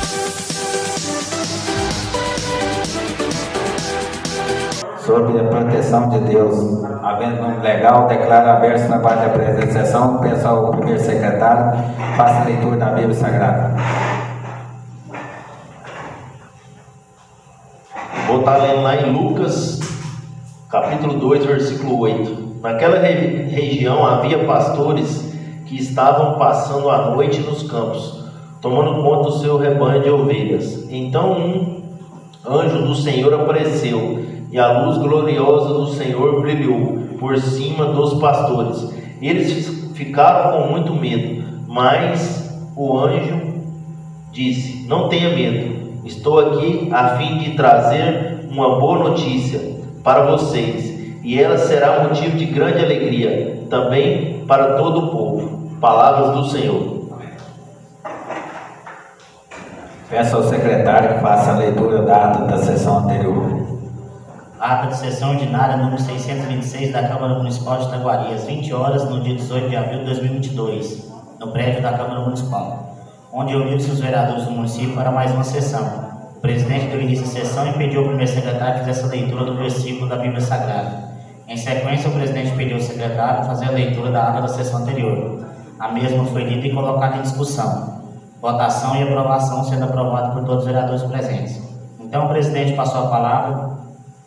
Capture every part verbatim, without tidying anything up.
Sob a proteção de Deus, havendo nome legal, declaro aberto na parte da presente sessão. Peço ao primeiro secretário, faça a leitura da Bíblia Sagrada. Vou estar lendo lá em Lucas, capítulo dois, versículo oito. Naquela re região havia pastores que estavam passando a noite nos campos, tomando conta do seu rebanho de ovelhas. Então um anjo do Senhor apareceu, e a luz gloriosa do Senhor brilhou por cima dos pastores. Eles ficaram com muito medo, mas o anjo disse: não tenha medo, estou aqui a fim de trazer uma boa notícia para vocês, e ela será motivo de grande alegria também para todo o povo. Palavras do Senhor. Peço ao secretário que faça a leitura da ata da sessão anterior. Ata de sessão ordinária número seiscentos e vinte e seis da Câmara Municipal de Itaguari, às vinte horas, no dia dezoito de abril de dois mil e vinte e dois, no prédio da Câmara Municipal, onde reuniram-se os vereadores do município para mais uma sessão. O presidente deu início à sessão e pediu ao primeiro secretário que fizesse a leitura do versículo da Bíblia Sagrada. Em sequência, o presidente pediu ao secretário fazer a leitura da ata da sessão anterior. A mesma foi lida e colocada em discussão, votação e aprovação, sendo aprovada por todos os vereadores presentes. Então, o presidente passou a palavra,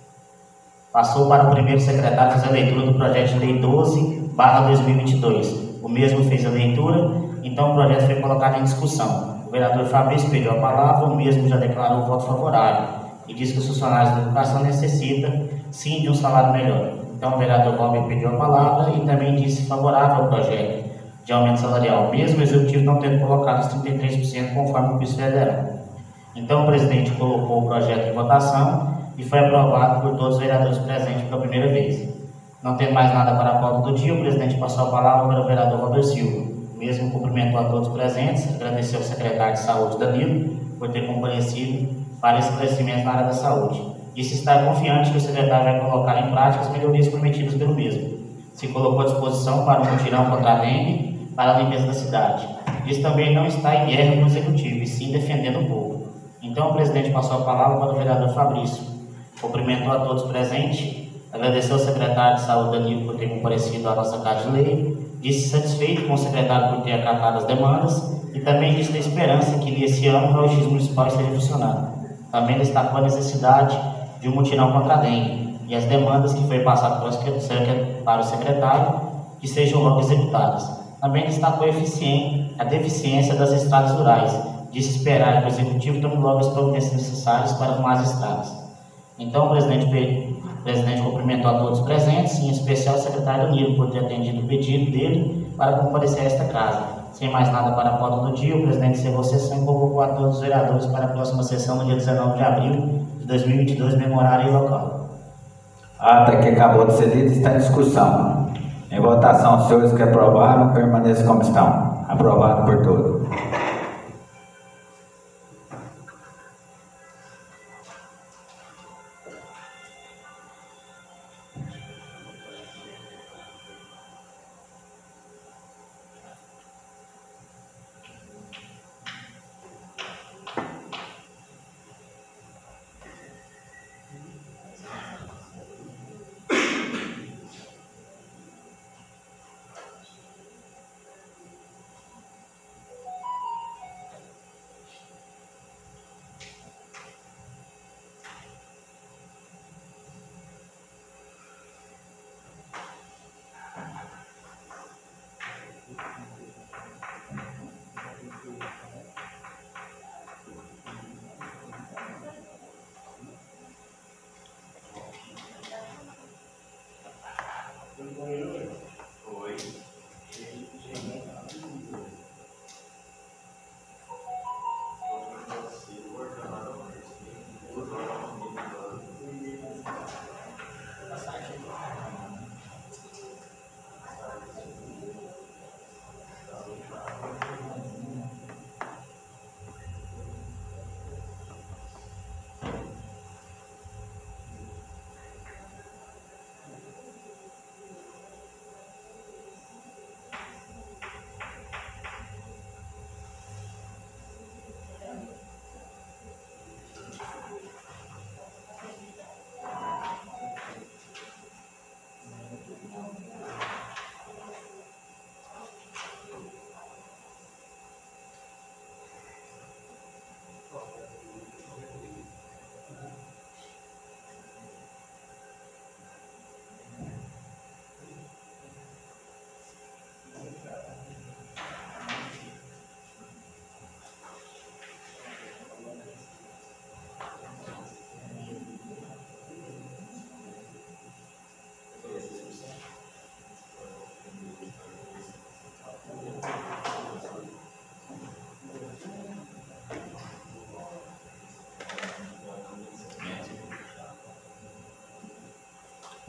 passou para o primeiro secretário fazer a leitura do projeto de lei doze barra dois mil e vinte e dois. O mesmo fez a leitura, então o projeto foi colocado em discussão. O vereador Fabrício pediu a palavra, o mesmo já declarou o voto favorável e disse que os funcionários da educação necessitam, sim, de um salário melhor. Então, o vereador Bob pediu a palavra e também disse favorável ao projeto de aumento salarial, mesmo o executivo não tendo colocado os trinta e três por cento conforme o piso federal. Então, o presidente colocou o projeto em votação e foi aprovado por todos os vereadores presentes pela primeira vez. Não tendo mais nada para a pauta do dia, o presidente passou a palavra para o vereador Robert Silva. O mesmo cumprimentou a todos os presentes, agradeceu ao secretário de Saúde, Danilo, por ter comparecido para esclarecimento na área da saúde. Disse estar confiante que o secretário vai colocar em prática as melhorias prometidas pelo mesmo. Se colocou à disposição para um mutirão contra a dengue, para a limpeza da cidade. Disse também não está em guerra com o executivo, e sim defendendo o povo. Então o presidente passou a palavra para o vereador Fabrício. Cumprimentou a todos presentes, agradeceu ao secretário de Saúde, Danilo, por ter comparecido à nossa Casa de Lei, disse satisfeito com o secretário por ter acatado as demandas e também disse da esperança que nesse ano o raio-x municipal esteja funcionando. Também destacou a necessidade de um mutirão contra a dengue e as demandas que foi passado para o secretário que sejam logo executadas. Também destacou a, a deficiência das estradas rurais, disse esperar que o executivo tome logo as providências necessárias para arrumar as estradas. Então, o presidente, o presidente cumprimentou a todos os presentes, em especial o secretário Danilo, por ter atendido o pedido dele para comparecer a esta casa. Sem mais nada para a pauta do dia, o presidente encerrou a sessão e convocou a todos os vereadores para a próxima sessão no dia dezenove de abril de dois mil e vinte e dois, mesmo horário e local. A ata que acabou de ser lida está em discussão. Em votação, os senhores que aprovaram, permaneçam como estão. Aprovado por todos.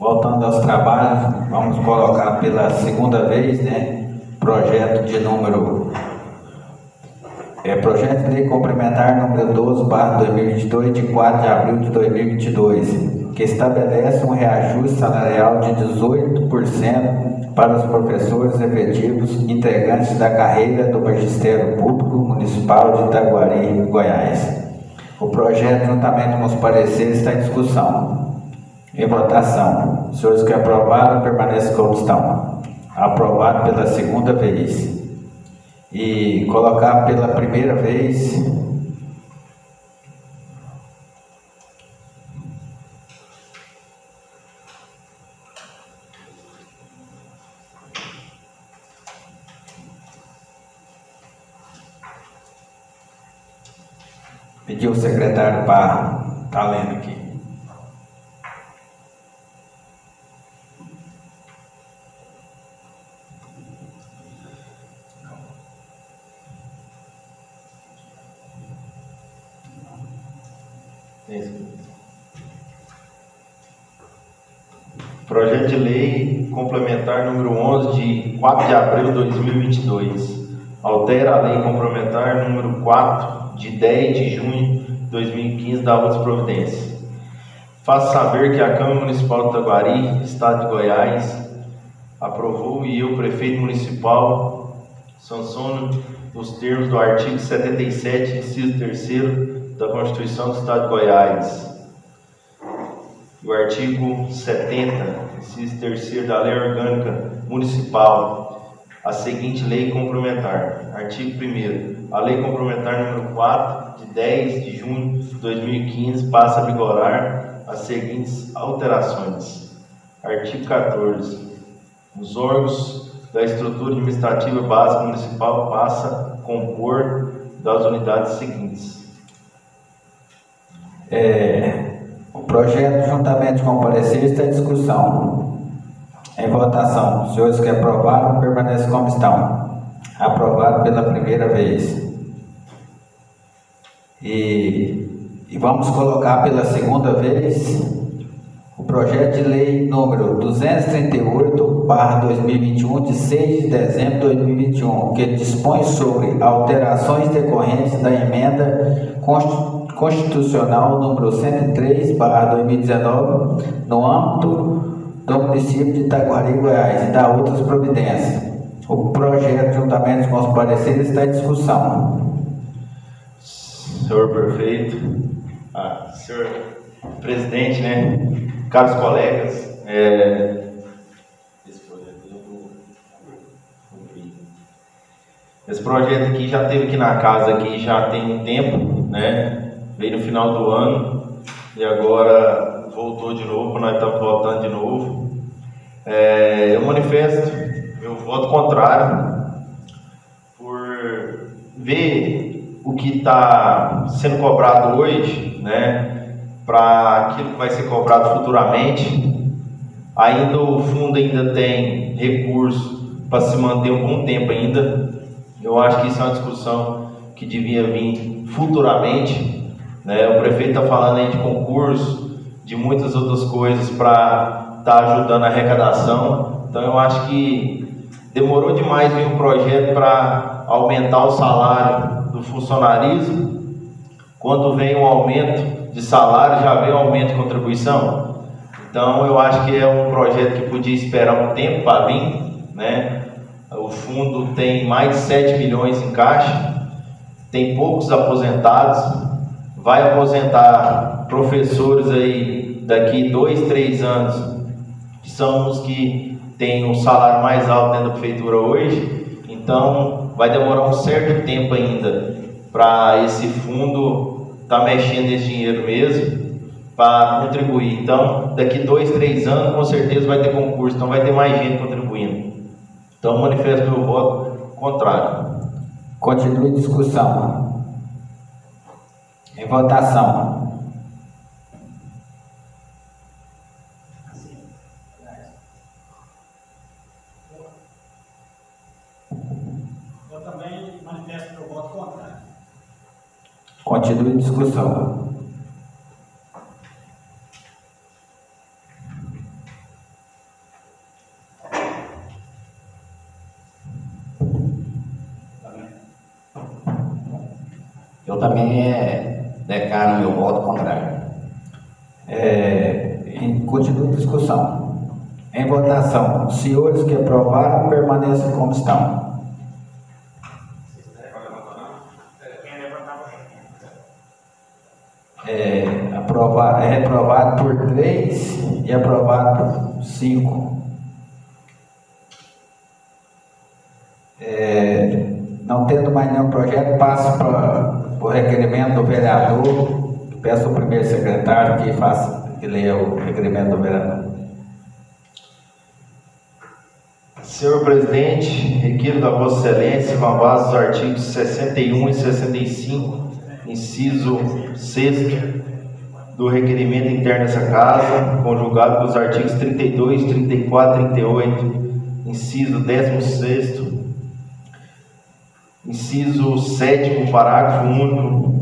Voltando aos trabalhos, vamos colocar pela segunda vez, né, projeto de número, é, projeto de lei complementar número doze barra dois mil e vinte e dois, de quatro de abril de dois mil e vinte e dois, que estabelece um reajuste salarial de dezoito por cento para os professores efetivos integrantes da carreira do Magistério Público Municipal de Itaguari, Goiás. O projeto, juntamente com os pareceres, está em discussão. Em votação. Os senhores que aprovaram, permanecem como estão. Aprovado pela segunda vez. E colocar pela primeira vez pedir o secretário para estar lendo aqui. Projeto de lei complementar número onze, de quatro de abril de dois mil e vinte e dois. Altera a lei complementar número quatro, de dez de junho de dois mil e quinze, da outras providências. Faço saber que a Câmara Municipal de Itaguari, Estado de Goiás, aprovou e eu, prefeito municipal, sanciono nos termos do artigo setenta e sete, inciso terceiro da Constituição do Estado de Goiás. E o artigo setenta, inciso terceiro da Lei Orgânica Municipal, a seguinte lei complementar. Artigo primeiro. A lei complementar número quatro, de dez de junho de dois mil e quinze, passa a vigorar as seguintes alterações. Artigo quatorze. Os órgãos da estrutura administrativa básica municipal passam a compor das unidades seguintes. É... O projeto, juntamente com o parecer, está em discussão. Em votação. Os senhores que aprovaram, permanecem como estão. Aprovado pela primeira vez. E, e vamos colocar pela segunda vez o projeto de lei número duzentos e trinta e oito barra dois mil e vinte e um, de seis de dezembro de dois mil e vinte e um, que dispõe sobre alterações decorrentes da emenda constitucional Constitucional número cento e três barra dois mil e dezenove, no âmbito do município de Itaguari, Goiás, e da outras providências. O projeto, juntamente com os pareceres, está em discussão. Senhor prefeito, ah, senhor presidente, né, caros colegas, é, esse projeto eu vou cumprir. Esse projeto aqui já teve aqui na casa aqui já tem um tempo, né? Veio no final do ano e agora voltou de novo, nós estamos voltando de novo. É, eu manifesto meu voto contrário por ver o que está sendo cobrado hoje, né, para aquilo que vai ser cobrado futuramente. Ainda o fundo ainda tem recurso para se manter um bom tempo ainda. Eu acho que isso é uma discussão que devia vir futuramente. Né, o prefeito está falando aí de concurso, de muitas outras coisas para estar tá ajudando a arrecadação. Então eu acho que demorou demais vir um projeto para aumentar o salário do funcionarismo. Quando vem um aumento de salário, já vem um aumento de contribuição. Então eu acho que é um projeto que podia esperar um tempo para vir, né? O fundo tem mais de sete milhões em caixa, tem poucos aposentados. Vai aposentar professores aí daqui dois, três anos, que são os que têm um salário mais alto dentro da prefeitura hoje. Então vai demorar um certo tempo ainda para esse fundo estar tá mexendo esse dinheiro mesmo, para contribuir. Então daqui dois, três anos com certeza vai ter concurso, então vai ter mais gente contribuindo. Então manifesto meu voto contrário. Continue a discussão. Em votação. Eu também manifesto meu voto contrário. Continue a discussão. é, declaro meu voto contrário. É, em, continua a discussão. Em votação, os senhores que aprovaram permaneçam como estão. É, aprovar, é reprovado por três e aprovado por cinco. É, não tendo mais nenhum projeto, passo para o requerimento do vereador. Peço ao primeiro secretário que faça, que leia o requerimento do vereador. Senhor presidente, requiro da Vossa Excelência, com base nos artigos sessenta e um e sessenta e cinco, inciso sexto do requerimento interno dessa casa, conjugado com os artigos trinta e dois, trinta e quatro, trinta e oito, inciso décimo sexto, inciso sétimo, parágrafo único,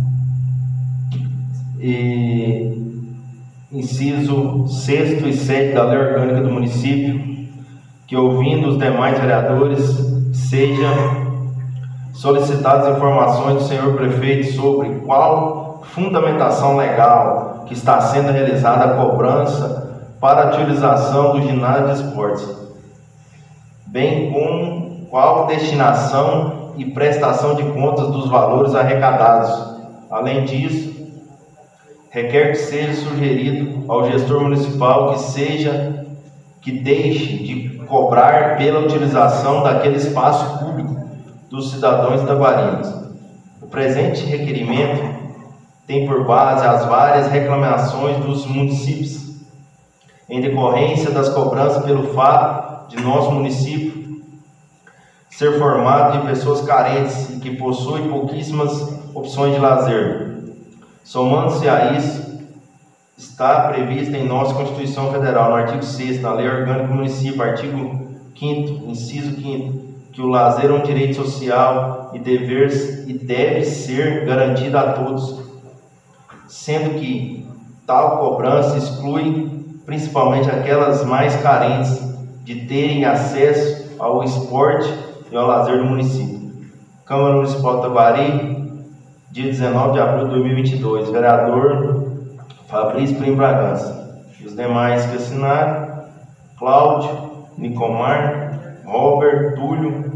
e inciso sexto e sétimo da Lei Orgânica do Município, que, ouvindo os demais vereadores, sejam solicitadas informações do senhor prefeito sobre qual fundamentação legal que está sendo realizada a cobrança para a utilização do ginásio de esportes, bem como qual destinação e prestação de contas dos valores arrecadados. Além disso, requer que seja sugerido ao gestor municipal que seja que deixe de cobrar pela utilização daquele espaço público dos cidadãos taguarinos. O presente requerimento tem por base as várias reclamações dos municípios em decorrência das cobranças pelo fato de nosso município ser formado de pessoas carentes e que possuem pouquíssimas opções de lazer. Somando-se a isso, está prevista em nossa Constituição Federal, no artigo sexto, na Lei Orgânica do Município, artigo quinto, inciso quinto, que o lazer é um direito social e, dever, e deve ser garantido a todos, sendo que tal cobrança exclui principalmente aquelas mais carentes de terem acesso ao esporte e ao lazer do município. Câmara Municipal de Taguari, dia dezenove de abril de dois mil e vinte e dois. Vereador Fabrício Primo Bragança. Os demais que assinaram: Cláudio, Nicomar, Robert, Túlio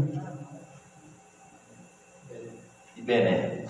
e Bené.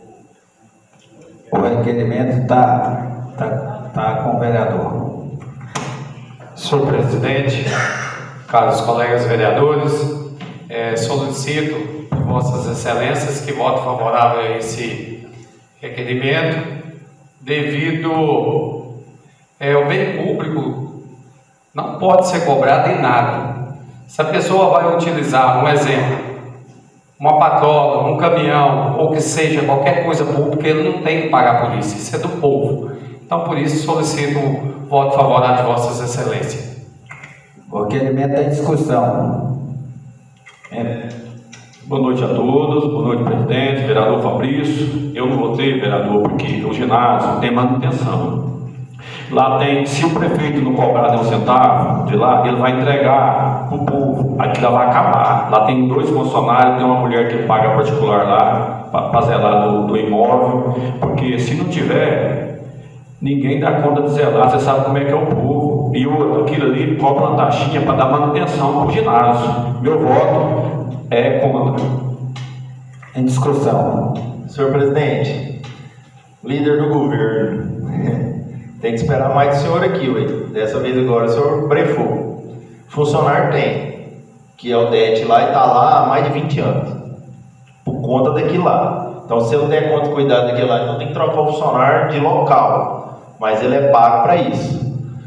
O requerimento está tá, tá com o vereador. Senhor presidente, caros colegas vereadores, é, solicito por vossas excelências que votem favorável a esse requerimento, devido é, o bem público não pode ser cobrado em nada. Se a pessoa vai utilizar, um exemplo, uma patrola, um caminhão, ou que seja qualquer coisa pública, ele não tem que pagar por isso, isso é do povo. Então, por isso, solicito o voto favorável de vossas excelências. O requerimento está em discussão. É. Boa noite a todos, boa noite presidente, vereador Fabrício. Eu não votei, vereador, porque o ginásio tem manutenção. Lá tem, se o prefeito não cobrar nem um centavo de lá, ele vai entregar para o povo. Aquilo vai acabar. Lá tem dois funcionários, tem uma mulher que paga particular lá, para zelar do, do imóvel, porque se não tiver, ninguém dá conta de zelar, você sabe como é que é o povo. E outro, aquilo ali cobra uma taxinha para dar manutenção para o ginásio. Meu voto é contra. Em discussão. Senhor presidente, líder do governo, tem que esperar mais do senhor aqui, ué. Dessa vez agora o senhor brefou. Funcionário tem, que é o D E T lá e está lá há mais de vinte anos, por conta daquilo lá. Então, se eu der conta de cuidar daquilo lá, então tem que trocar o funcionário de local, mas ele é pago para isso.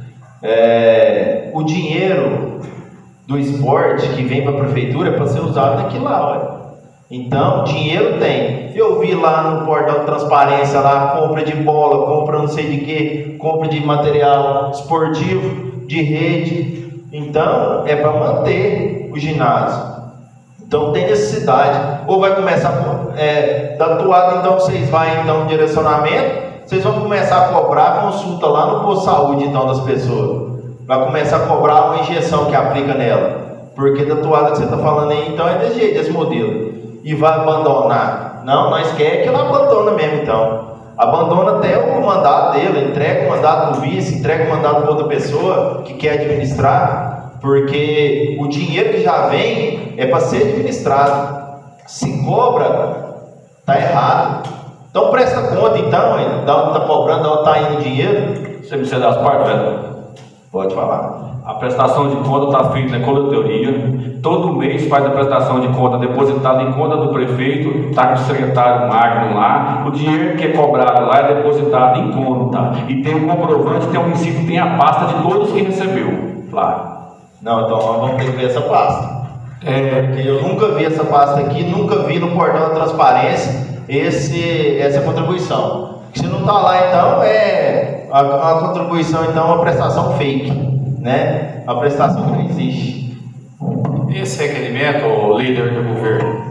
É, o dinheiro do esporte que vem para a prefeitura é para ser usado naquilo lá, ué. Então, dinheiro tem. Eu vi lá no portal de transparência, lá, compra de bola, compra não sei de que, compra de material esportivo, de rede. Então, é para manter o ginásio. Então, tem necessidade. Ou vai começar, é, da toada, então, vocês vão, então, no direcionamento, vocês vão começar a cobrar consulta lá no posto de saúde, então, das pessoas. Vai começar a cobrar uma injeção que aplica nela. Porque da toada que você está falando aí, então, é desse jeito, desse modelo. E vai abandonar Não, nós queremos que ele abandona mesmo então. Abandona até o mandato dele, entrega o mandato para o vice, entrega o mandato para outra pessoa que quer administrar, porque o dinheiro que já vem é para ser administrado. Se cobra, está errado. Então presta conta então, da onde está cobrando, da onde está indo o dinheiro. Você me cede as partes, velho? Pode falar. A prestação de conta está feita na coletoria. Todo mês faz a prestação de conta depositada em conta do prefeito, está com o secretário Magno lá. O dinheiro que é cobrado lá é depositado em conta. E tem o comprovante, tem o recibo, tem a pasta de todos que recebeu. Claro. Não, então nós vamos ter que ver essa pasta. É, porque eu nunca vi essa pasta aqui, nunca vi no portal da transparência esse, essa contribuição. Se não está lá, então é a, a contribuição, então é uma prestação fake, né? A prestação que não existe. Esse requerimento, líder do governo,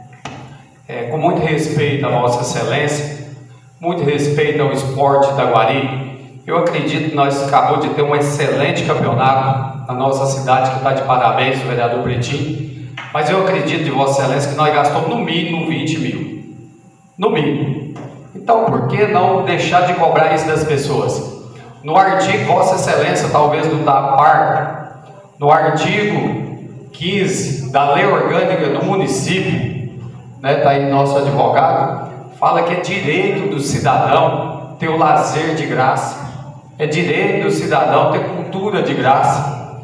é, com muito respeito à Vossa Excelência, muito respeito ao esporte Itaguari, eu acredito que nós acabamos de ter um excelente campeonato na nossa cidade, que está de parabéns o vereador Pretinho, mas eu acredito de Vossa Excelência que nós gastamos no mínimo vinte mil. No mínimo. Então, por que não deixar de cobrar isso das pessoas? No artigo, Vossa Excelência talvez não está a par, no artigo quinze da Lei Orgânica do Município, né, está aí nosso advogado, fala que é direito do cidadão ter o lazer de graça, é direito do cidadão ter cultura de graça.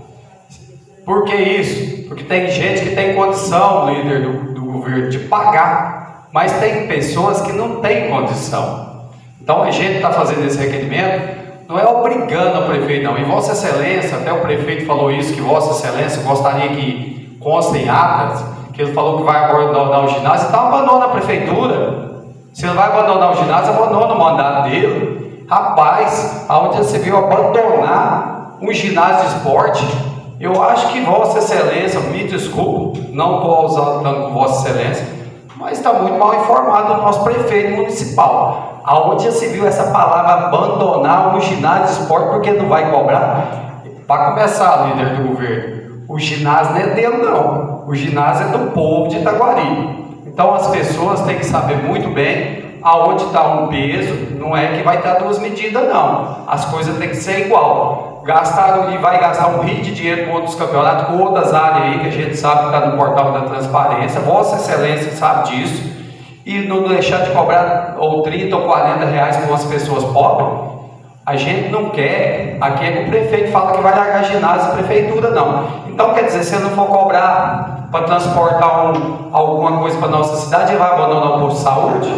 Por que isso? Porque tem gente que tem condição, líder do, do governo, de pagar, mas tem pessoas que não têm condição. Então a gente está fazendo esse requerimento, não é obrigando o prefeito não, e Vossa Excelência, até o prefeito falou isso, que Vossa Excelência gostaria que conste em atas, que ele falou que vai abandonar o ginásio, então abandona a prefeitura. Se ele vai abandonar o ginásio, abandona o mandato dele. Rapaz, aonde você viu abandonar um ginásio de esporte? Eu acho que Vossa Excelência, me desculpe, não estou usando tanto com Vossa Excelência, mas está muito mal informado o nosso prefeito municipal. Aonde se viu essa palavra abandonar um ginásio de esporte porque não vai cobrar? Para começar, líder do governo, o ginásio não é dele não, o ginásio é do povo de Itaguari. Então as pessoas têm que saber muito bem aonde está um peso, não é que vai estar duas medidas não, as coisas têm que ser igual. Gastaram e vai gastar um rio de dinheiro com outros campeonatos, com outras áreas aí que a gente sabe que está no portal da transparência, Vossa Excelência sabe disso, e não deixar de cobrar ou trinta ou quarenta reais com as pessoas pobres. A gente não quer, aqui é que o prefeito fala que vai largar ginásio, prefeitura não. Então quer dizer, se ele não for cobrar para transportar um, alguma coisa para a nossa cidade, ele vai abandonar o posto de saúde?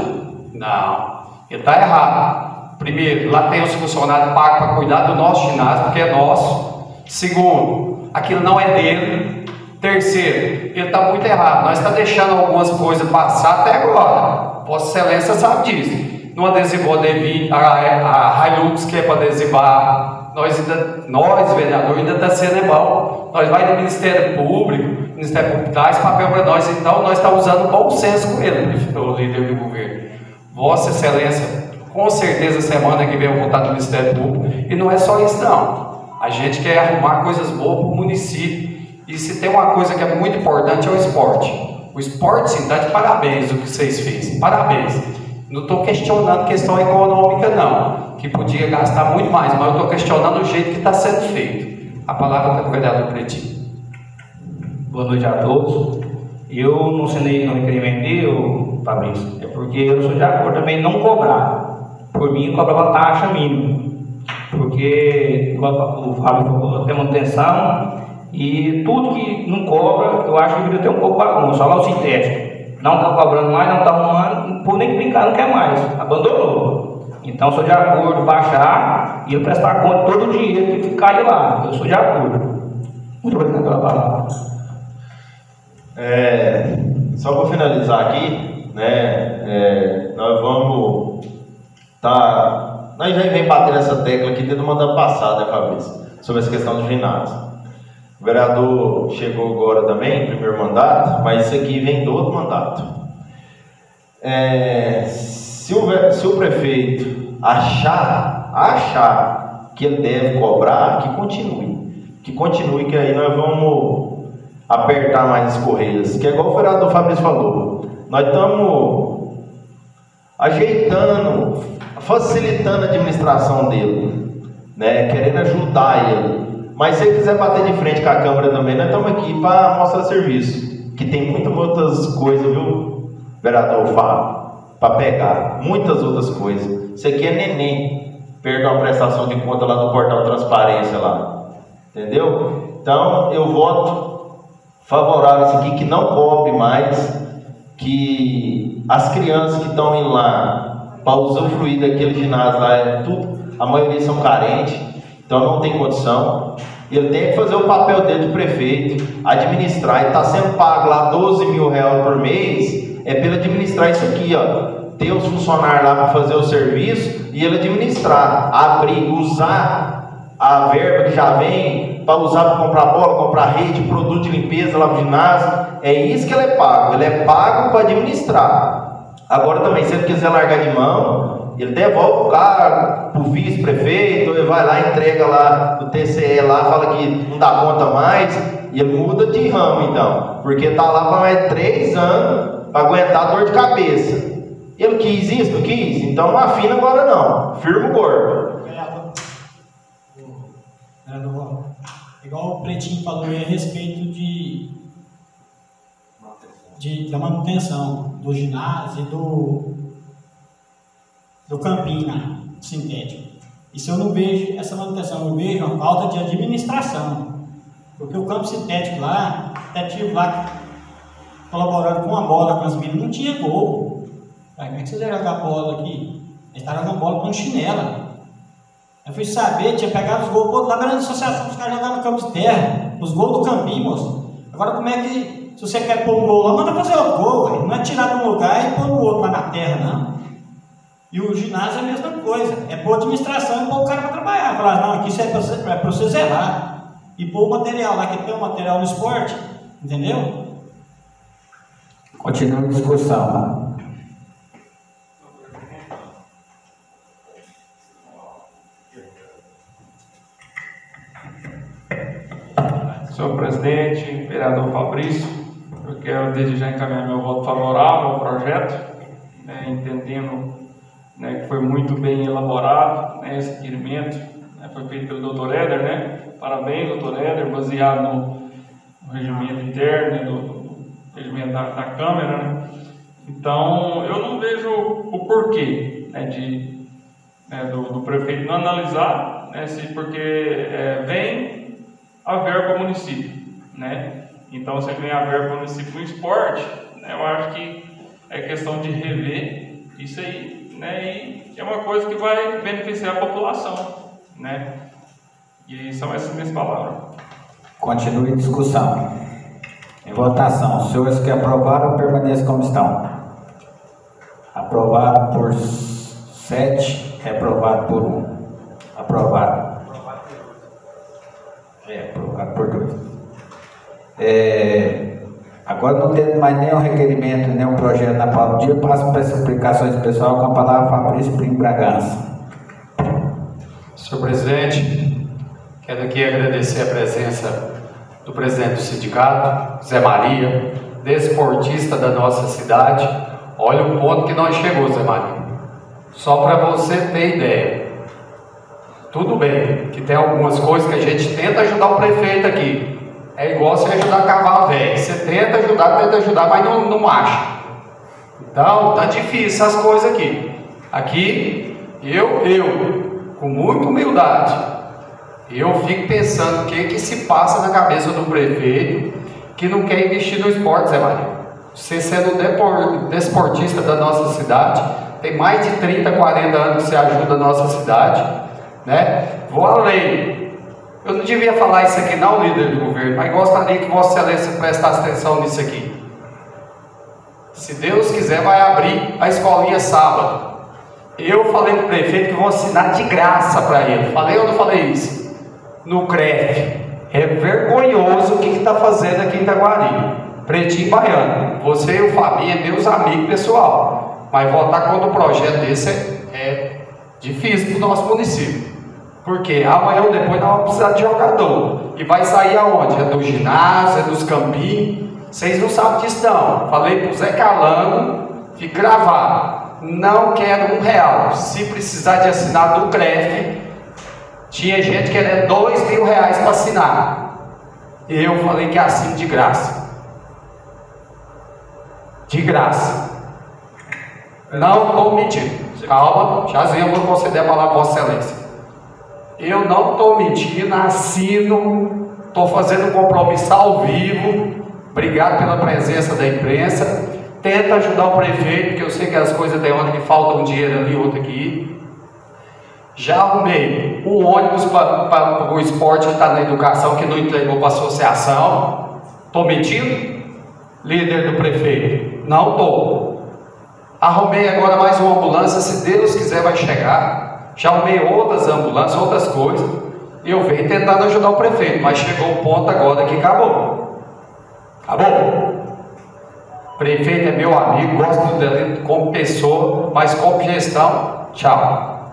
Não, ele está errado. Primeiro, lá tem os funcionários pagos para cuidar do nosso ginásio, porque é nosso. Segundo, aquilo não é dele. Terceiro, ele está muito errado. Nós estamos deixando algumas coisas passar até agora. Vossa Excelência sabe disso. Não adesivou a, a, a Hilux, que é para adesivar. Nós, ainda, nós vereadores, ainda está sendo bom. Nós vamos no Ministério Público, Ministério Público dá esse papel para nós. Então, nós estamos usando bom senso com ele, o líder do governo. Vossa Excelência, com certeza semana que vem eu vou estar no Ministério Público, e não é só isso não, a gente quer arrumar coisas boas para o município, e se tem uma coisa que é muito importante é o esporte. O esporte sim, está de parabéns o que vocês fez, parabéns. Não estou questionando questão econômica não, que podia gastar muito mais, mas eu estou questionando o jeito que está sendo feito. A palavra está com o vereador Pretinho. Boa noite a todos. Eu não assinei no requerimento dele, Fabrício, é porque eu sou de acordo também em não cobrar. Por mim, cobrava taxa mínima, porque o Fábio falou, tem manutenção e tudo que não cobra, eu acho que deveria ter um pouco bagunça. Só lá o sintético, não está cobrando mais, não está arrumando, por nem brincar, não quer mais, abandonou. Então, sou de acordo baixar e eu prestar conta todo o dinheiro que cai lá. Eu sou de acordo. Muito obrigado pela palavra. É, só para finalizar aqui, né, é, nós vamos tá, nós já vem batendo essa tecla aqui desde o mandato passado, né, Fabrício, sobre essa questão do ginásio. O vereador chegou agora também, primeiro mandato, mas isso aqui vem do outro mandato. É, se, o, se o prefeito achar, achar que ele deve cobrar, que continue, que continue, que aí nós vamos apertar mais as correias, que é igual o vereador Fabrício falou, nós estamos ajeitando, facilitando a administração dele, né? Querendo ajudar ele. Mas se ele quiser bater de frente com a Câmara também, nós estamos aqui para mostrar serviço, que tem muitas outras coisas, viu, vereador Fábio, para pegar, muitas outras coisas. Isso aqui é neném, perdão a prestação de conta lá do portal Transparência lá, entendeu? Então eu voto favorável a isso aqui, que não cobre mais, que as crianças que estão indo lá para usufruir daquele ginásio lá, é tudo, a maioria são carentes, então não tem condição. Ele tem que fazer o papel dele de prefeito, administrar. Ele está sendo pago lá doze mil reais por mês, é para ele administrar isso aqui, ó. Ter os funcionários lá para fazer o serviço e ele administrar, abrir, usar a verba que já vem para usar para comprar bola, comprar rede, produto de limpeza lá no ginásio. É isso que ele é pago. Ele é pago para administrar. Agora também, se ele quiser largar de mão, ele devolve o cargo para o vice-prefeito, ele vai lá, entrega lá no T C E lá, fala que não dá conta mais, e ele muda de ramo então, porque está lá para mais três anos para aguentar a dor de cabeça. Ele quis isso, não quis? Então não afina agora não, firma o corpo. Vereador, igual o Pretinho falou aí a respeito de, de da manutenção do ginásio e do do campinho sintético. Isso eu não vejo essa manutenção, eu vejo uma falta de administração, porque o campo sintético lá, até tive lá colaborando com a bola com as meninas, não tinha gol. Aí, como é que vocês iam jogar bola aqui? Eles estavam jogando bola com chinela. Eu fui saber, tinha pegado os gols, pô, lá na associação, os caras jogavam no campo de terra, os gols do campinho, moço. Agora como é que, se você quer pôr um gol lá, manda fazer outro gol, véio. Não é tirar de um lugar e pôr no outro lá na terra, não. E o ginásio é a mesma coisa, é pôr a administração e pôr o cara para trabalhar. Falar, não, aqui isso é para você, é para você zelar. E pôr o material lá, que tem o material no esporte, entendeu? Continua a discussão. Senhor presidente, vereador Fabrício, eu quero desde já encaminhar meu voto favorável ao projeto, né, entendendo, né, que foi muito bem elaborado, né, esse requerimento, né, foi feito pelo doutor Éder, né? Parabéns, doutor Éder, baseado no, no regimento interno, né, do, do regimento da, da Câmara, né? Então, eu não vejo o porquê, né, de, né, do, do prefeito não analisar, né, se porque é, vem a verba ao município, né? Então, se vem a verba ao município no esporte, né, eu acho que é questão de rever isso aí, né? E é uma coisa que vai beneficiar a população, né? E são essas minhas palavras. Continue a discussão. Em votação, os senhores que aprovaram permaneçam como estão. Aprovado por sete, reprovado por um. Aprovado. É, aprovado por dois. É, agora não tendo mais nenhum requerimento, nenhum projeto na pauta do dia, passo para as explicações pessoal com a palavra Fabrício Primo Bragança. Senhor presidente, quero aqui agradecer a presença do presidente do sindicato, Zé Maria, desportista da nossa cidade. Olha o ponto que nós chegamos, Zé Maria. Só para você ter ideia. Tudo bem, que tem algumas coisas que a gente tenta ajudar o prefeito aqui. É igual você ajudar cavalo velho. Você tenta ajudar, tenta ajudar, mas não, não acha. Então, tá difícil essas coisas aqui. Aqui, eu, eu, com muita humildade, eu fico pensando o que que se passa na cabeça do prefeito que não quer investir no esporte, Zé Maria. Você sendo desportista da nossa cidade, tem mais de trinta, quarenta anos que você ajuda a nossa cidade, né? Vou além. Eu não devia falar isso aqui não, líder do governo, mas gostaria que Vossa Excelência prestasse atenção nisso aqui. Se Deus quiser, vai abrir a escolinha sábado. Eu falei para o prefeito que vou assinar de graça para ele. Falei ou não falei isso? No C R E F. É vergonhoso o que está fazendo aqui em Itaguari. Pretinho Baiano. Você e o Fabinho é meus amigos pessoal. Mas votar contra um projeto desse é, é difícil para o nosso município. Porque amanhã ou depois nós vamos precisar de jogador. E vai sair aonde? É do ginásio, é dos campinhos. Vocês não sabem disso não. Falei para o Zé Calango, fica gravado. não quero um real. Se precisar de assinar do C R E F, tinha gente querendo dois mil reais para assinar. Eu falei que assino de graça. De graça. Não estou mentindo. Calma, jazinho, eu vou conceder a palavra a Vossa Excelência. Eu não estou mentindo, assino, estou fazendo um compromisso ao vivo. Obrigado pela presença da imprensa. Tenta ajudar o prefeito, porque eu sei que as coisas tem hora que falta um dinheiro ali, outro aqui. Já arrumei um ônibus para o esporte que está na educação, que não entregou para a associação. Estou mentindo? Líder do prefeito? Não estou. Arrumei agora mais uma ambulância, se Deus quiser vai chegar. Já arrumei outras ambulâncias, outras coisas. Eu venho tentando ajudar o prefeito, mas chegou o ponto agora que acabou. Acabou. O prefeito é meu amigo, gosto dele como pessoa, mas como gestão, tchau.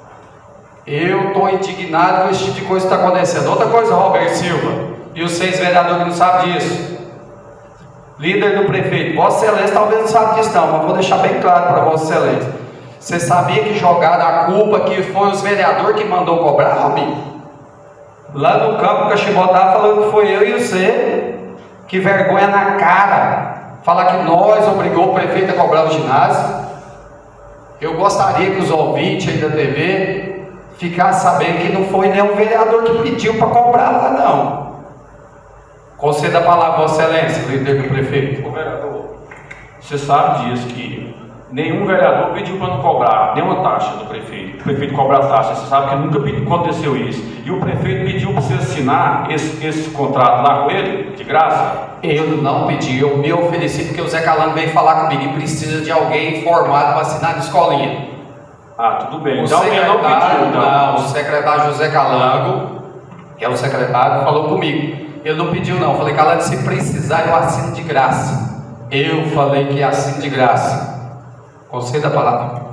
Eu estou indignado com esse tipo de coisa que está acontecendo. Outra coisa, Roberto Silva, e os seis vereadores não sabem disso. Líder do prefeito, Vossa Excelência talvez não sabe disso não, mas vou deixar bem claro para Vossa Excelência. Você sabia que jogaram a culpa que foi os vereadores que mandou cobrar, Robinho? Lá no campo, o Cachimbo estava falando que foi eu e você. Que vergonha na cara. Falar que nós obrigou o prefeito a cobrar o ginásio. Eu gostaria que os ouvintes aí da T V ficassem sabendo que não foi nenhum vereador que pediu para cobrar lá não. Conceda a palavra a Vossa Excelência, líder do prefeito. Ô vereador, você sabe disso, que nenhum vereador pediu para não cobrar nenhuma taxa do prefeito. O prefeito cobra a taxa, você sabe que nunca aconteceu isso. E o prefeito pediu para você assinar esse, esse contrato lá com ele, de graça? Eu não pedi, eu me ofereci porque o Zé Calango veio falar comigo e precisa de alguém formado para assinar de escolinha. Ah, tudo bem. O então ele não pediu, então. Não, o secretário José Calango, que é o secretário, falou comigo. Ele não pediu não, eu falei, Calango, se precisar eu assino de graça. Eu falei que assino de graça. Conceda a palavra.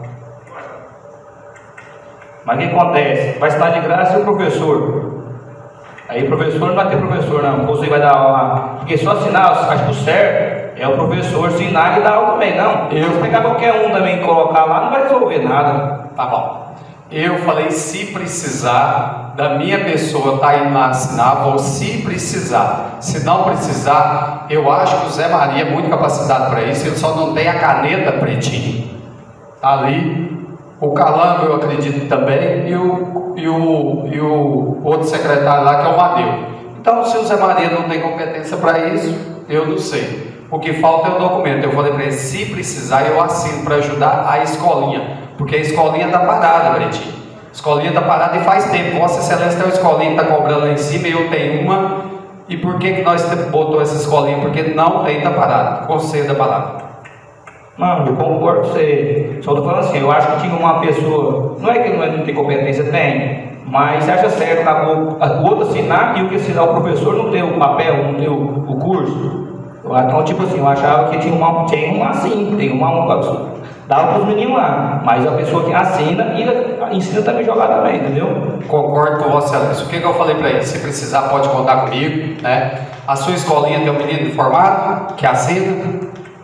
Mas o que acontece? Vai assinar de graça e o professor? Aí o professor não vai ter professor não, você vai dar aula lá. Porque só assinar, acho que o certo é o professor assinar e dar aula também, não. Eu se pegar qualquer um também e colocar lá, não vai resolver nada. Tá bom. Eu falei, se precisar da minha pessoa estar tá indo lá assinar, vou se precisar. Se não precisar, eu acho que o Zé Maria é muito capacitado para isso, ele só não tem a caneta pretinha. Tá ali. O Calango eu acredito também, e o, e, o, e o outro secretário lá que é o Madeu. Então, se o Zé Maria não tem competência para isso, eu não sei. O que falta é o documento. Eu falei para ele, se precisar, eu assino para ajudar a escolinha. Porque a escolinha está parada, Bretinho. A escolinha está parada e faz tempo. Vossa Excelência tem uma escolinha que está cobrando lá em cima, eu tenho uma. E por que, que nós botou essa escolinha? Porque não tem, está parada. Conceda a palavra. Não, eu concordo com você. Só estou falando assim, eu acho que tinha uma pessoa. Não é que não, é, não tem competência, tem. Mas você acha certo o outro assinar e o que assinar o professor não ter o papel, não ter o, o curso? Então, tipo assim, eu achava que tinha uma, tinha uma assim, tem uma, uma dava para os meninos lá, mas a pessoa que assina e ensina também a jogar também, entendeu? Concordo com Vossa Excelência. O que, que eu falei para ele? Se precisar, pode contar comigo, né? A sua escolinha tem um menino formado que assina.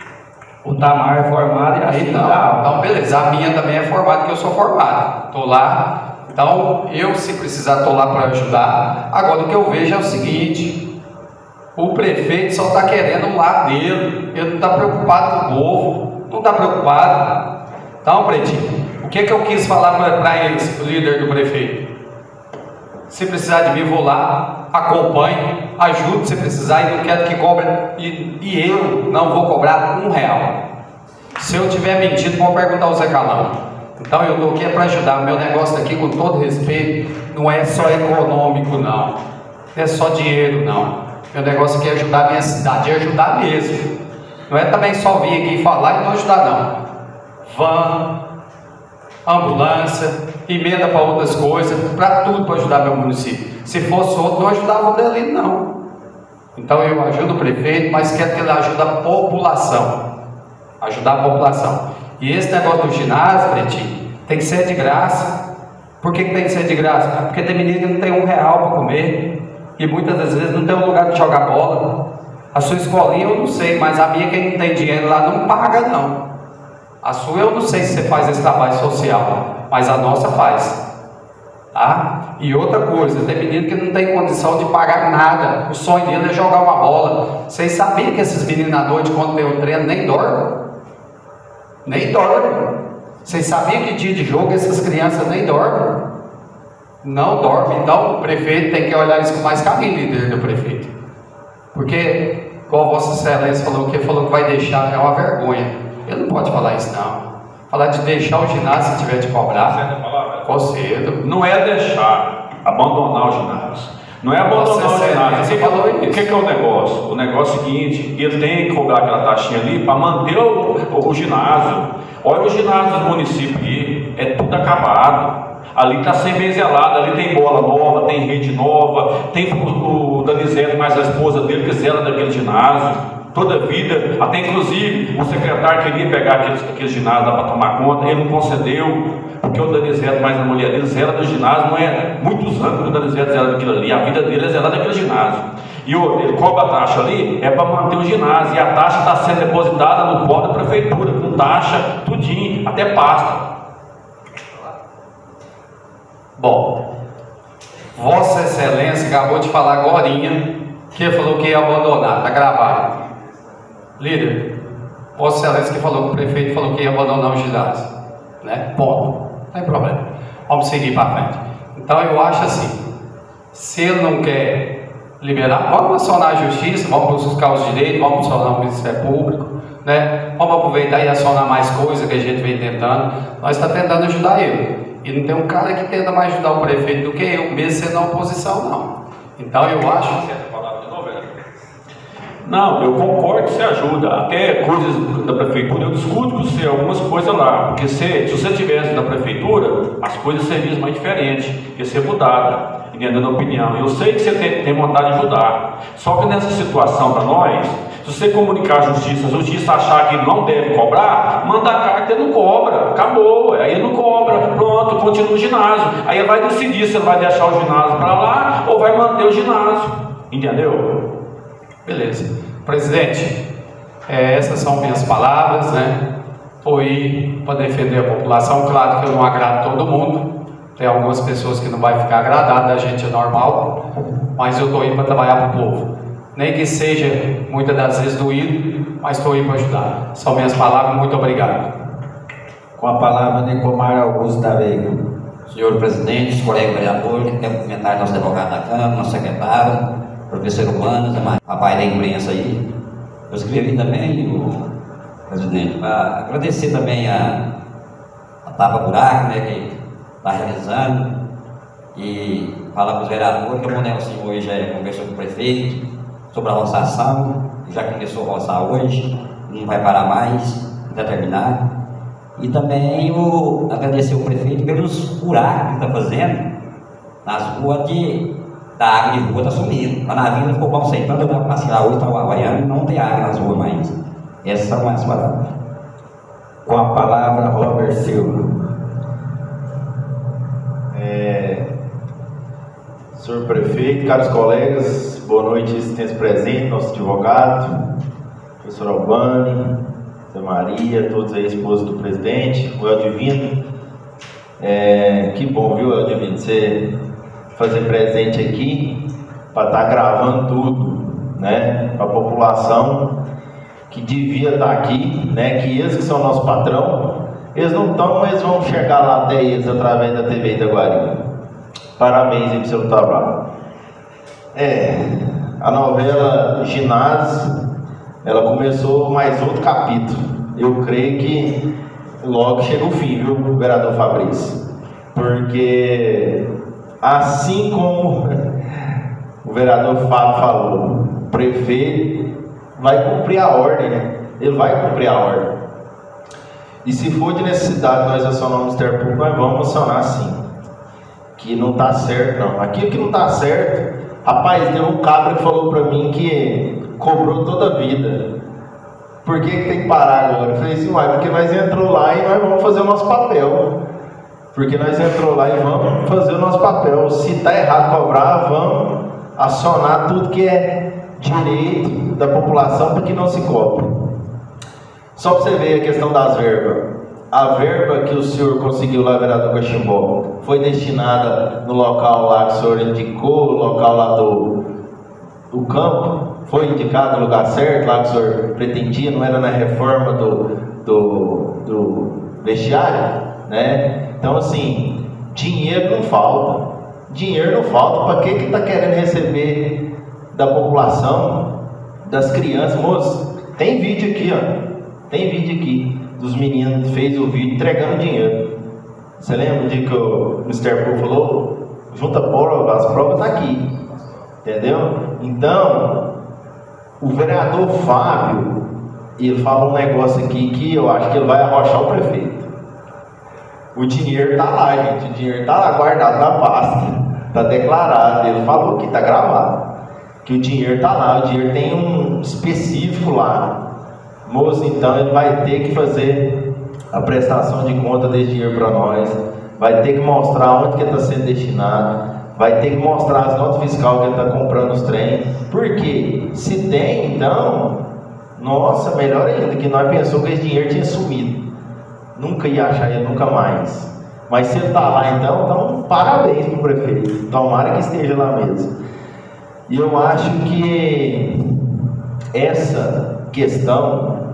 O Tamar é formado e assina. Então, então, beleza. A minha também é formada, que eu sou formado. Estou lá. Então, eu, se precisar, estou lá para ajudar. Agora, o que eu vejo é o seguinte: o prefeito só está querendo o lado dele, ele não está preocupado com o povo, não está preocupado. Então, Pretinho, o que, que eu quis falar para eles, o líder do prefeito? Se precisar de mim, vou lá, acompanho, ajudo se precisar e não quero que cobre, e, e eu não vou cobrar um real. Se eu tiver mentido, vou perguntar ao Zé Calango. Então, eu estou aqui é para ajudar. Meu negócio aqui, com todo respeito, não é só econômico, não. Não é só dinheiro, não. Meu negócio aqui é ajudar a minha cidade, é ajudar mesmo. Não é também só vir aqui falar e não ajudar, não. Van, ambulância, emenda para outras coisas, para tudo para ajudar meu município. Se fosse outro, não ajudava o dele, não. Então eu ajudo o prefeito, mas quero que ele ajude a população. Ajudar a população. E esse negócio do ginásio, Pretinho, tem que ser de graça. Por que, que tem que ser de graça? Porque tem menino que não tem um real para comer. E muitas das vezes não tem um lugar de jogar bola. A sua escolinha eu não sei, mas a minha, quem não tem dinheiro lá não paga não. A sua eu não sei se você faz esse trabalho social, mas a nossa faz. Tá? E outra coisa, tem menino que não tem condição de pagar nada, o sonho dele é jogar uma bola. Vocês sabiam que esses meninos à noite, quando tem o treino, nem dormem? Nem dormem. Vocês sabiam que dia de jogo essas crianças nem dormem? Não dormem. Então o prefeito tem que olhar isso com mais carinho, líder do prefeito. Porque, igual Vossa Excelência falou, que ele falou que vai deixar, é uma vergonha. Ele não pode falar isso não. Falar de deixar o ginásio se tiver de cobrar. Concedo. Não é deixar, abandonar o ginásio. Não é abandonar o ginásio. Você falou isso. O que, que é o negócio? O negócio é o seguinte, ele tem que cobrar aquela taxinha ali para manter o, o, o ginásio. Olha o ginásio do município aí, é tudo acabado. Ali está sem bem zelado, ali tem bola nova, tem rede nova, tem o, o Danizete mais a esposa dele que zela daquele ginásio. Toda a vida, até inclusive o secretário queria pegar aquele, aquele ginásio lá para tomar conta, ele não concedeu, porque o Danizete mais a mulher dele zela do ginásio, não é muitos anos que o Danizete zela daquilo ali, a vida dele é zelar daquele ginásio. E o, ele cobra a taxa ali, é para manter o ginásio, e a taxa está sendo depositada no pó da prefeitura, com taxa, tudinho, até pasta. Bom, Vossa Excelência acabou de falar agorinha que falou que ia abandonar, está gravado. Líder, Vossa Excelência que falou que o prefeito falou que ia abandonar o ginásio, né? Ponto, não tem problema. Vamos seguir para frente. Então eu acho assim, se ele não quer liberar, vamos acionar a justiça, vamos buscar os direitos, vamos acionar o Ministério Público, né? Vamos aproveitar e acionar mais coisas que a gente vem tentando. Nós estamos tentando ajudar ele. E não tem um cara que tenta mais ajudar o prefeito do que eu, mesmo sendo na oposição, não. Então eu acho... Não, eu concordo que você ajuda. Até coisas da prefeitura, eu discuto com você algumas coisas lá. Porque se, se você estivesse na prefeitura, as coisas seriam mais diferentes, ia ser mudada, entendendo a opinião. Eu sei que você tem, tem vontade de ajudar. Só que nessa situação para nós, se você comunicar à justiça, a justiça achar que não deve cobrar, manda a carta e não cobra. Acabou. Aí ele não cobra. Pronto, continua o ginásio. Aí ele vai decidir se ele vai deixar o ginásio para lá ou vai manter o ginásio. Entendeu? Beleza. Presidente, é, essas são minhas palavras, né? Estou aí para defender a população. Claro que eu não agrado todo mundo. Tem algumas pessoas que não vai ficar agradado, a gente é normal. Mas eu estou aí para trabalhar para o povo. Nem que seja, muitas das vezes, doído, mas estou aí para ajudar. São minhas palavras, muito obrigado. Com a palavra, Nicomar Augusto da Veiga. Senhor presidente, colega vereador, que tem um comentário nosso advogado da Câmara, nosso secretário, professor Humanos, rapaz da imprensa aí. Eu escrevi também, o presidente, para agradecer também a, a Tapa Buraco, né, que está realizando, e falar para os vereadores que o Nelson hoje já conversou com o prefeito sobre a roçação, já começou a roçar hoje, não vai parar mais, até terminar. E também o, agradecer o prefeito pelos buracos que está fazendo nas ruas de... da água de rua está sumindo. Lá na vila ficou bom sei, tanto eu para passear hoje, está o Havaiano, não tem água nas ruas mais. Essas são as palavras. Com a palavra, Robert Silva. É, senhor prefeito, caros colegas, boa noite, assistência presente, nosso advogado, professor Albani, Zé Maria, todos aí, esposa do presidente, o Eldivino. É, que bom, viu, Eldivino, você fazer presente aqui para estar tá gravando tudo, né, para a população que devia estar tá aqui, né, que eles que são nosso patrão, eles não estão, mas vão chegar lá até eles através da T V Itaguari. Parabéns aí pro seu trabalho. É, a novela Ginásio, ela começou mais outro capítulo. Eu creio que logo chega o fim, viu, vereador Fabrício? Porque assim como o vereador Fábio falou, o prefeito vai cumprir a ordem, né? Ele vai cumprir a ordem. E se for de necessidade nós acionar o Ministério Público, nós vamos acionar sim. Que não está certo, não. Aquilo que não está certo, rapaz, tem um cabra que falou para mim que cobrou toda a vida. Por que, que tem que parar agora? Eu falei assim, uai, porque nós entrou lá e nós vamos fazer o nosso papel. Porque nós entrou lá e vamos fazer o nosso papel. Se está errado cobrar, vamos acionar tudo que é direito da população para que não se cobre. Só para você ver a questão das verbas. A verba que o senhor conseguiu lá, vereador Cachimbó, foi destinada no local lá que o senhor indicou, o local lá do, do campo, foi indicado no lugar certo, lá que o senhor pretendia, não era na reforma do, do, do vestiário, né? Então, assim, dinheiro não falta. Dinheiro não falta. Para que que está querendo receber da população, das crianças? Moço, tem vídeo aqui, ó. Tem vídeo aqui dos meninos que fez o vídeo entregando dinheiro. Você lembra de que o mister Poo falou? Junta prova, as provas tá aqui. Entendeu? Então, o vereador Fábio, ele fala um negócio aqui que eu acho que ele vai arrochar o prefeito. O dinheiro tá lá, gente. O dinheiro tá lá guardado na pasta. Tá declarado. Ele falou que tá gravado. Que o dinheiro tá lá. O dinheiro tem um específico lá. Moço, então ele vai ter que fazer a prestação de conta desse dinheiro para nós, vai ter que mostrar onde que está sendo destinado, vai ter que mostrar as notas fiscais que ele está comprando os trens, porque se tem, então, nossa, melhor ainda, que nós pensamos que esse dinheiro tinha sumido, nunca ia achar ele nunca mais, mas se ele está lá então, então parabéns para o prefeito, tomara que esteja lá mesmo. E eu acho que essa questão,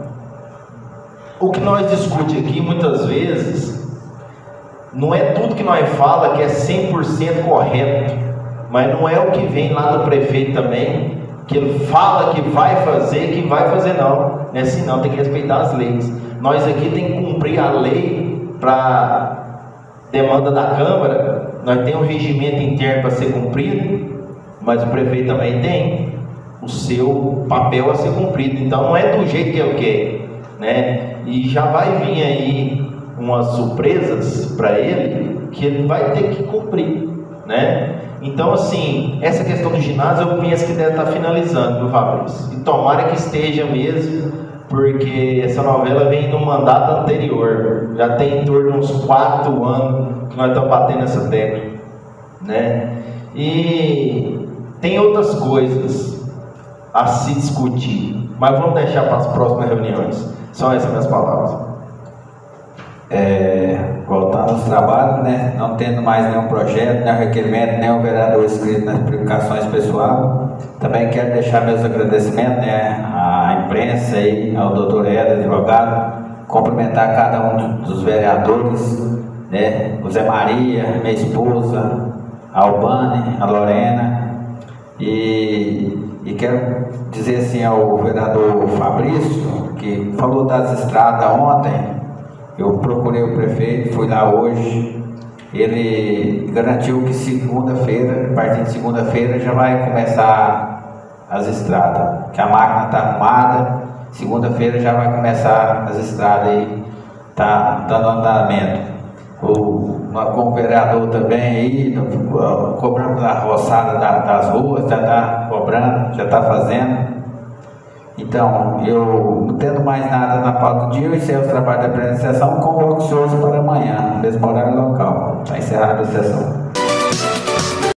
o que nós discutimos aqui muitas vezes, não é tudo que nós fala que é cem por cento correto, mas não é o que vem lá do prefeito também, que ele fala que vai fazer, que vai fazer não, não é assim não, tem que respeitar as leis. Nós aqui tem que cumprir a lei para demanda da Câmara, nós temos um regimento interno para ser cumprido, mas o prefeito também tem o seu papel a ser cumprido, então não é do jeito que eu quero, né? E já vai vir aí umas surpresas para ele que ele vai ter que cumprir, né? Então, assim, essa questão do ginásio eu penso que deve estar finalizando, viu, Fabrício? E tomara que esteja mesmo, porque essa novela vem no mandato anterior, já tem em torno de uns quatro anos que nós estamos batendo essa tecla, né? E tem outras coisas a se discutir, mas vamos deixar para as próximas reuniões. São essas minhas palavras. É, voltando aos trabalhos, né? Não tendo mais nenhum projeto, nenhum requerimento, nenhum vereador inscrito nas publicações pessoal. Também quero deixar meus agradecimentos, né, à imprensa e ao doutor Eder, advogado, cumprimentar cada um dos vereadores, né? O Zé Maria, minha esposa, a Albane, a Lorena, e, e quero dizer assim ao vereador Fabrício, que falou das estradas ontem. Eu procurei o prefeito, fui lá hoje, ele garantiu que segunda-feira, a partir de segunda-feira já vai começar as estradas, que a máquina está arrumada, segunda-feira já vai começar as estradas aí, tá dando andamento. O, com o vereador também aí, cobramos a roçada da, das ruas, já está cobrando, já está fazendo. Então, eu não tendo mais nada na pauta do dia, eu encerro o trabalho da plenária de sessão, convoco os senhores para amanhã, no mesmo horário local. Está encerrada a sessão.